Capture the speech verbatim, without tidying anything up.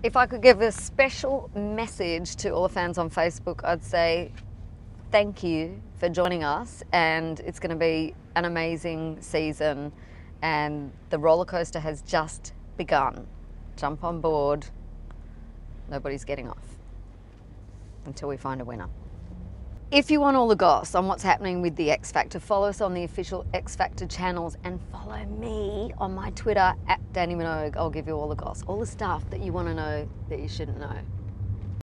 If I could give a special message to all the fans on Facebook, I'd say thank you for joining us, and it's going to be an amazing season, and the roller coaster has just begun. Jump on board. Nobody's getting off until we find a winner. If you want all the goss on what's happening with the X Factor, follow us on the official X Factor channels and follow me on my Twitter at Dannii Minogue. I'll give you all the goss, all the stuff that you want to know that you shouldn't know.